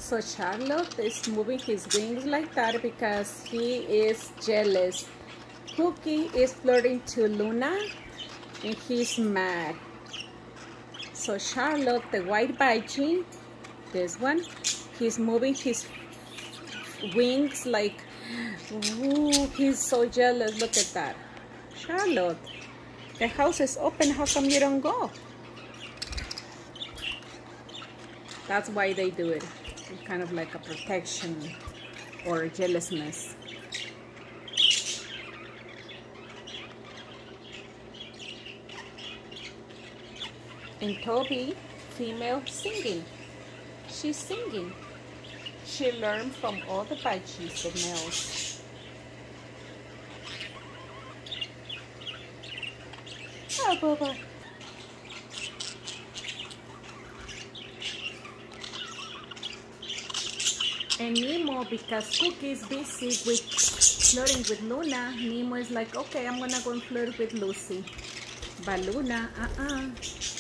So Charlotte is moving his wings like that because he is jealous. Cookie is flirting to Luna and he's mad. So Charlotte, the white Budgie, this one, he's moving his wings like, ooh, he's so jealous. Look at that. Charlotte, the house is open. How come you don't go? That's why they do it. It's kind of like a protection or jealousness. And Toby, female, singing. She's singing. She learned from all the Budgies, the males. Oh, Bubba. And Nemo, because Cookie is busy with flirting with Luna, Nemo is like, okay, I'm gonna go and flirt with Lucy. But Luna,